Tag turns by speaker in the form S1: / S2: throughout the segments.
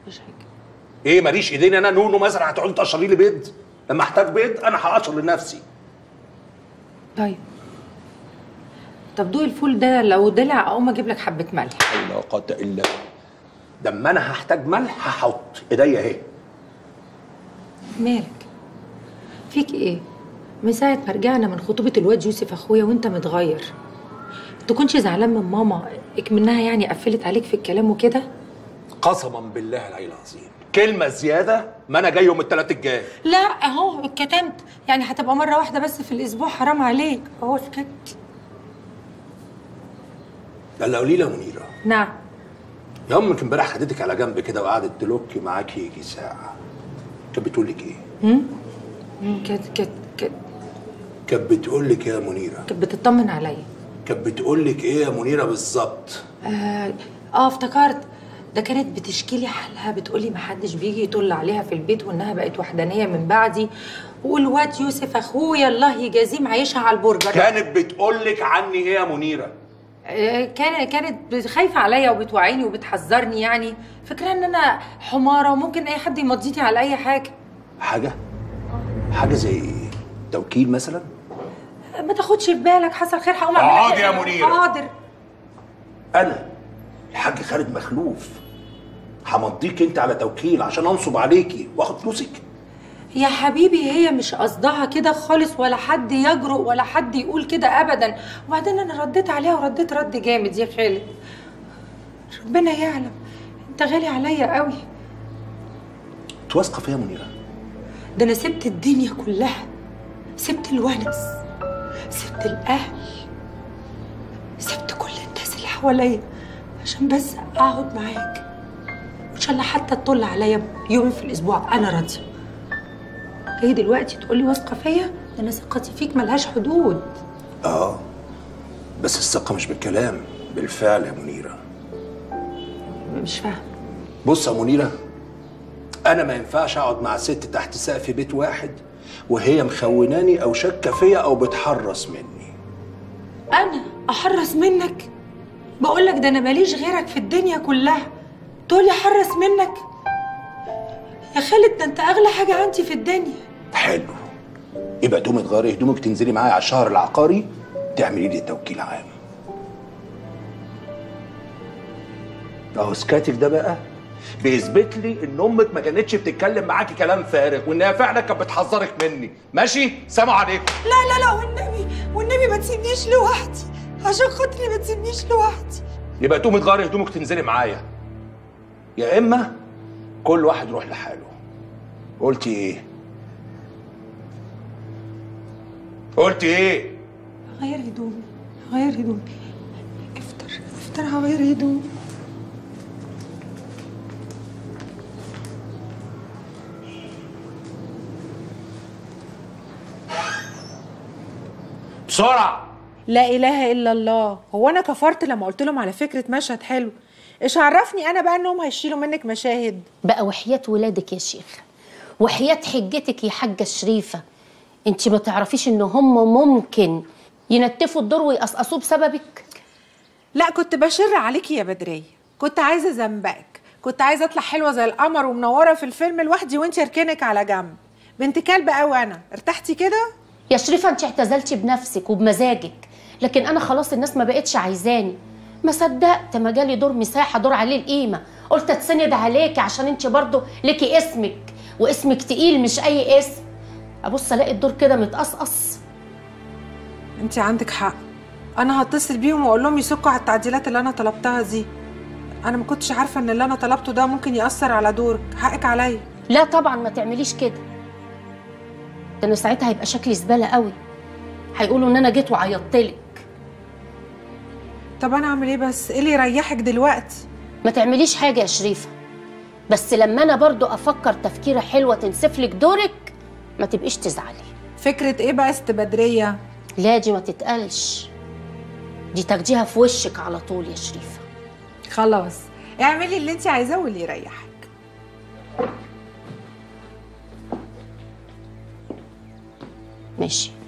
S1: مفيش حاجه.
S2: ايه ماليش ايدين انا نونو مثلا هتقعدي تقشري لي بيض؟ لما احتاج بيض انا هقشر لنفسي.
S1: طيب طب دوق الفول ده، لو دلع اقوم اجيب لك حبه ملح.
S2: لا قوه الا بالله. لما انا هحتاج ملح هحط ايديا اهي.
S1: مالك؟ فيك ايه؟ من ساعه ما رجعنا من خطوبه الواد يوسف اخويا وانت متغير. تكونش زعلان من ماما اكمنها يعني قفلت عليك في الكلام وكده؟
S2: قسما بالله العلي العظيم كلمه زياده ما انا جاي يوم الثلاث الجاي.
S1: لا اهو اتكتمت، يعني هتبقى مره واحده بس في الاسبوع، حرام عليك. اهو سكت.
S2: لا قولي لي يا منيره.
S1: نعم.
S2: يا امك امبارح خدتك على جنب كده وقعدت تلوكي معاكي يجي ساعه. كانت بتقول لك ايه؟ كانت بتقول لك ايه يا منيره؟
S1: كانت بتطمن عليا.
S2: كانت بتقول لك ايه يا منيره بالظبط؟
S1: افتكرت. ده كانت بتشكي لي حالها، بتقولي محدش بيجي يطل عليها في البيت وانها بقت وحدانيه من بعدي، والواد يوسف اخويا الله يجازيه معيشها على البرجر.
S2: كانت بتقول لك عني ايه يا منيره؟
S1: كانت خايفه عليا وبتوعيني وبتحذرني، يعني فكره ان انا حماره وممكن اي حد يمضيني على اي حاجه.
S2: حاجه زي ايه؟ توكيل مثلا؟
S1: ما تاخدش في بالك، حصل خير هقوم اعمل.
S2: اقعد يا منيره.
S1: حاضر.
S2: انا الحاج خالد مخلوف همضيك انت على توكيل عشان انصب عليكي واخد فلوسك؟
S1: يا حبيبي هي مش قصدها كده خالص، ولا حد يجرؤ ولا حد يقول كده ابدا. وبعدين انا رديت عليها ورديت رد جامد يا خالد. ربنا يعلم انت غالي عليا قوي.
S2: انت واثقه فيا يا منيره؟
S1: ده انا سبت الدنيا كلها، سبت الونس، سبت الاهل، سبت كل الناس اللي حواليا عشان بس اقعد معاك، وان شاء الله حتى تطل عليا يومين في الاسبوع انا راضيه. جاي دلوقتي تقول لي واثقه فيا؟ ده انا ثقتي فيك ملهاش حدود.
S2: بس الثقه مش بالكلام، بالفعل يا منيره.
S1: مش فاهم.
S2: بص يا منيره، انا ما ينفعش اقعد مع ست تحت سقف بيت واحد وهي مخوناني او شاكه فيا او بتحرص مني.
S1: انا احرص منك؟ بقول لك ده انا ماليش غيرك في الدنيا كلها، تقولي احرص منك؟ يا خالد ده انت اغلى حاجه عندي في الدنيا.
S2: حلو، يبقى تقومي تغيري هدومك تنزلي معايا على الشهر العقاري تعملي لي توكيل عام. اهو سكاتك ده بقى بيثبت لي ان امك ما كانتش بتتكلم معاكي كلام فارغ، وانها فعلا كانت بتحذرك مني. ماشي؟ سلام عليكم.
S1: لا لا لا، والنبي ما تسيبنيش لوحدي، عشان خاطري ما تسيبنيش لوحدي.
S2: يبقى تقومي تغيري هدومك تنزلي معايا، يا اما كل واحد يروح لحاله. قلتي ايه؟ قلتي ايه؟
S1: غير هدومي، غير هدومي. افطر هغير هدومي.
S2: بسرعة.
S3: لا اله الا الله، هو انا كفرت لما قلت لهم على فكره مشهد حلو؟ ايش عرفني انا بقى انهم هيشيلوا منك مشاهد؟
S4: بقى وحياة ولادك يا شيخ، وحياة حجتك يا حاجه شريفه، انت ما تعرفيش ان هم ممكن ينتفوا الدور ويقصقصوه بسببك؟
S3: لا كنت بشر عليكي يا بدريه، كنت عايزه ذنبك، كنت عايزه اطلع حلوه زي القمر ومنوره في الفيلم لوحدي وانت اركنك على جنب. بنت كلب قوي. انا ارتحتي كده
S4: يا شريفه؟ انت اعتزلتي بنفسك وبمزاجك، لكن انا خلاص الناس ما بقتش عايزاني. ما صدقت ما جالي دور مساحه، دور عليه القيمه، قلت اتسند عليكي عشان انت برضو ليكي اسمك، واسمك تقيل مش اي اسم. ابص الاقي الدور كده متقصقص.
S3: انت عندك حق، انا هتصل بيهم واقول لهم يسكوا على التعديلات اللي انا طلبتها دي. انا ما كنتش عارفه ان اللي انا طلبته ده ممكن ياثر على دورك، حقك عليا.
S4: لا طبعا ما تعمليش كده، ده انا ساعتها هيبقى شكلي زباله قوي، هيقولوا ان انا جيت وعيطتلك.
S3: طب انا اعمل ايه بس؟ ايه اللي يريحك دلوقتي؟
S4: ما تعمليش حاجه يا شريفه، بس لما انا برضو افكر تفكيره حلوه تنسفلك دورك ما تبقيش تزعلي.
S3: فكره ايه بقى استبدريه؟
S4: لا دي ما تتقالش، دي تاخديها في وشك على طول يا شريفه.
S3: خلاص اعملي اللي انت عايزاه واللي يريحك.
S4: ماشي.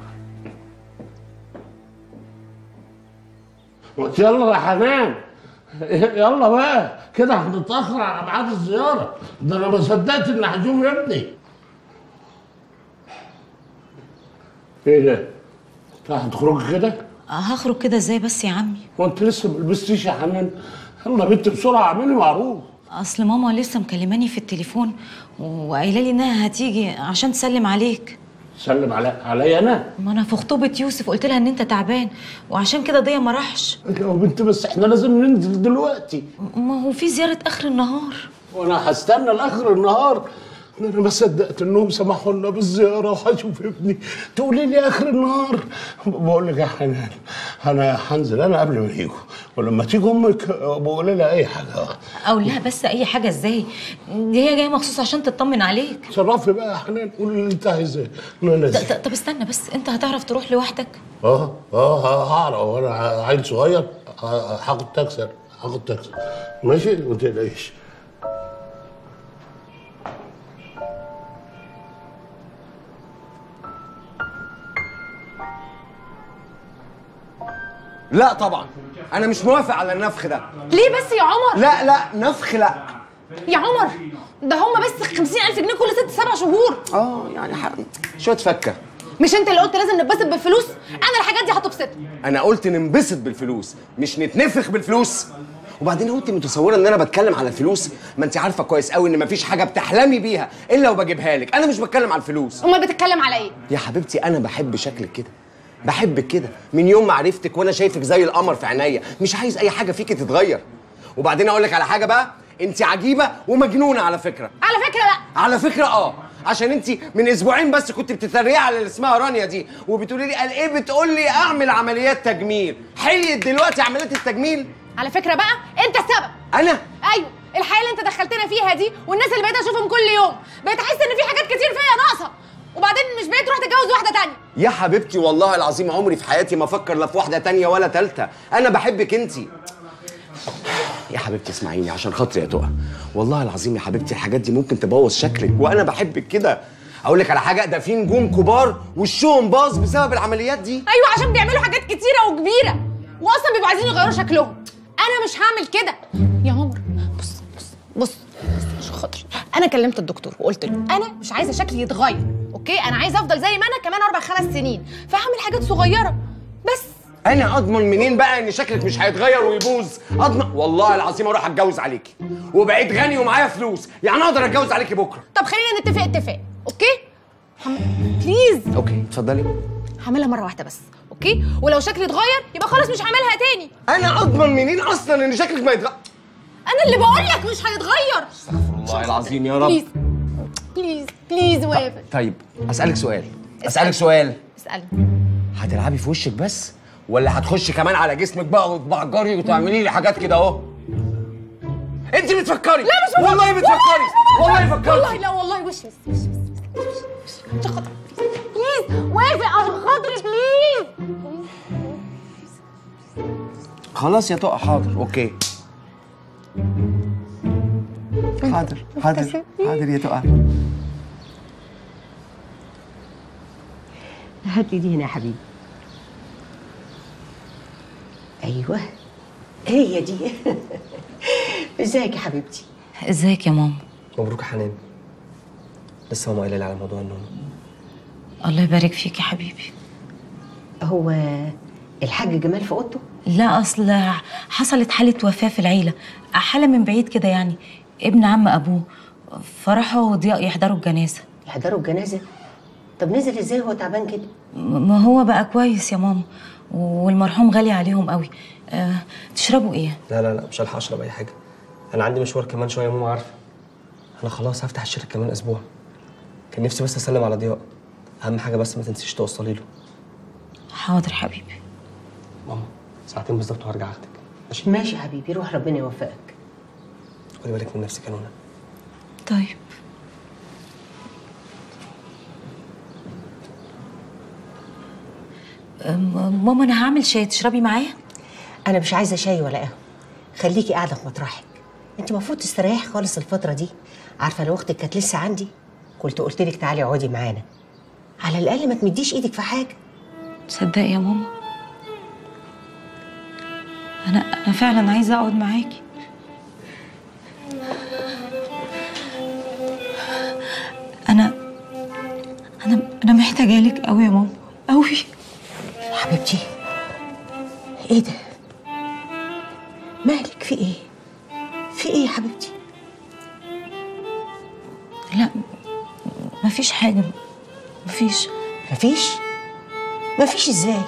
S5: يلا يا حنان يلا بقى كده هنتاخر على ميعاد الزياره. ده انا ما صدقت اني هشوف ابني. ايه ده؟ هتخرجي كده؟
S6: هخرج كده ازاي بس يا عمي؟
S5: وانت لسه ما لبستيش يا حنان؟ يلا يا بنت بسرعه اعملي معروف.
S6: اصل ماما لسه مكلماني في التليفون وقايله لي انها هتيجي عشان تسلم عليك.
S5: سلم عليا انا؟
S6: ما انا في خطوبه يوسف قلت لها ان انت تعبان وعشان كده ضيا ما راحش.
S5: يا بنت بس احنا لازم ننزل دلوقتي.
S6: ما هو في زياره اخر النهار.
S5: وانا هستنى لاخر النهار؟ انا ما صدقت انهم سمحوا لنا بالزياره وهشوف ابني تقولي لي اخر النهار. بقول لك يا حنان انا هنزل انا قبل ما يجوا، ولما تيجي امك بقول لها اي حاجه.
S6: اقول لها بس اي حاجه ازاي؟ دي هي جايه مخصوص عشان تطمن عليك.
S5: تصرفي بقى يا حنان، قولي اللي انت عايزاه.
S6: طب استنى بس، انت هتعرف تروح لوحدك؟
S5: هعرف. وانا عيل صغير هاخد تاكسي. ماشي ما تقلقيش.
S7: لا طبعا انا مش موافق على النفخ ده.
S8: ليه بس يا عمر؟
S7: لا نفخ لا
S8: يا عمر ده هما بس 50,000 جنيه كل 6-7 شهور.
S7: يعني شويه فكه.
S8: مش انت اللي قلت لازم نتبسط بالفلوس؟ انا الحاجات دي هتبسطني.
S7: انا قلت ننبسط بالفلوس مش نتنفخ بالفلوس. وبعدين هو انت متصوره ان انا بتكلم على الفلوس؟ ما انت عارفه كويس قوي ان مفيش حاجه بتحلمي بيها الا وبجيبها لك. انا مش بتكلم على الفلوس.
S8: امال بتتكلم على ايه؟
S7: يا حبيبتي انا بحب شكلك كده، بحبك كده من يوم ما عرفتك وانا شايفك زي القمر في عينيا، مش عايز اي حاجه فيكي تتغير. وبعدين اقول لك على حاجه بقى، انت عجيبه ومجنونه على فكره.
S8: على فكره لا.
S7: على فكره عشان انت من اسبوعين بس كنت بتتريقي على اللي اسمها رانيا دي وبتقولي لي قال ايه، بتقول لي اعمل عمليات تجميل. حليت دلوقتي عمليات التجميل.
S8: على فكره بقى انت السبب.
S7: انا؟
S8: ايوه، الحياه اللي انت دخلتنا فيها دي والناس اللي بقيت اشوفهم كل يوم بقيت احس ان في حاجات كتير فيا ناقصه، وبعدين مش بقيت تروح تتجوز واحده تانية.
S7: يا حبيبتي والله العظيم عمري في حياتي ما افكر لا في واحده تانية ولا تالتة. انا بحبك انت يا حبيبتي. اسمعيني عشان خاطري يا تقى، والله العظيم يا حبيبتي الحاجات دي ممكن تبوظ شكلك وانا بحبك كده. اقول لك على حاجه، ده في نجوم كبار وشهم باظ بسبب العمليات دي.
S8: ايوه عشان بيعملوا حاجات كتيره وكبيره واصلا بيبقوا عايزين يغيروا شكلهم. انا مش هعمل كده يا عمر. بص عشان خاطري انا كلمت الدكتور وقلت له انا مش عايزه شكلي يتغير، اوكي؟ انا عايزه افضل زي ما انا كمان 4-5 سنين، فهعمل حاجات صغيره بس.
S7: انا اضمن منين بقى ان شكلك مش هيتغير ويبوظ؟ اضمن والله العظيم اروح اتجوز عليكي وبقيت غني ومعايا فلوس، يعني اقدر اتجوز عليكي بكره.
S8: طب خلينا نتفق اتفاق، اوكي؟ بليز.
S7: اوكي اتفضلي.
S8: هعملها مره واحده بس، اوكي؟ ولو شكلي اتغير يبقى خلاص مش هعملها تاني.
S7: انا اضمن منين اصلا ان شكلك ما يتغير؟
S8: انا اللي بقول لك مش هيتغير.
S7: استغفر الله العظيم يا رب.
S8: بليز وافق.
S7: طيب اسالك سؤال.
S8: اسالني.
S7: هتلعبي في وشك بس ولا هتخشي كمان على جسمك بقى وتبعجري وتعملي لي حاجات كده اهو؟ انت بتفكري؟
S8: لا مش بفكر.
S7: والله بتفكري. والله فكرتي.
S8: والله لا والله وش بس عشان خاطري بليز وافق عشان خاطري بليز.
S7: خلاص يا تقى حاضر اوكي. حاضر يا تقى.
S9: هات لي دي هنا يا حبيبي. ايوه هي دي. ازيك يا حبيبتي؟
S6: ازيك يا ماما؟
S10: مبروك يا حنان. لسه ماما قايله لي على موضوع النونو.
S6: الله يبارك فيك يا حبيبي.
S9: هو الحاج جمال في اوضته؟
S6: لا اصل حصلت حاله وفاه في العيله، حاله من بعيد كده يعني، ابن عم ابوه، فراحوا ضياء يحضروا الجنازه.
S9: يحضروا الجنازه؟ طب نزل ازاي هو تعبان كده؟
S6: ما هو بقى كويس يا ماما، والمرحوم غالي عليهم قوي. تشربوا ايه؟
S10: لا مش هلحق اشرب اي حاجه، انا عندي مشوار كمان شويه ماما عارفه. انا خلاص هفتح الشركه كمان اسبوع. كان نفسي بس اسلم على ضياء، اهم حاجه بس ما تنسيش توصلي له.
S6: حاضر حبيبي.
S10: ماما 2 ساعتين بالظبط وهرجع اخدك.
S9: ماشي يا حبيبي، روح ربنا يوفقك.
S10: خدي بالك من نفسك يا نونا.
S6: طيب. ماما انا هعمل شاي، تشربي معايا؟
S9: انا مش عايزه شاي ولا قهوه، خليكي قاعده في مطرحك. انت المفروض تستريحي خالص الفتره دي. عارفه لو اختك كانت لسه عندي كنت قلت لك تعالي اقعدي معانا، على الاقل ما تمديش ايدك في حاجه.
S6: تصدقي يا ماما انا فعلا عايزه اقعد معاكي. انا محتاجه لك قوي يا ماما، قوي.
S9: حبيبتي ايه ده؟ مالك؟ في ايه؟ في ايه يا حبيبتي؟
S6: لا مفيش حاجه. مفيش
S9: ازاي؟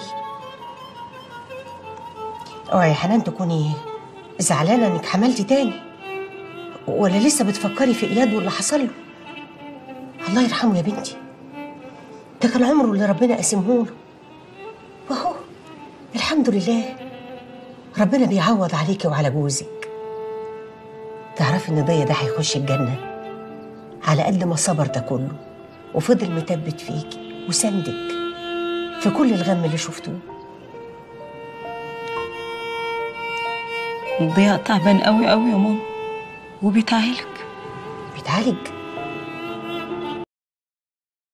S9: اوعي يا حنان تكوني زعلانه انك حملتي تاني، ولا لسه بتفكري في اياد واللي حصل له؟ الله يرحمه يا بنتي، ده كان عمره اللي ربنا قسمهوله، وهو الحمد لله ربنا بيعوض عليكي وعلى جوزك. تعرفي ان ضيا ده هيخش الجنه على قد ما صبر ده كله وفضل متبت فيكي وسندك في كل الغم اللي شفتوه.
S6: ضياء تعبان قوي قوي يا ماما، وبيتعالج.
S9: بيتعالج؟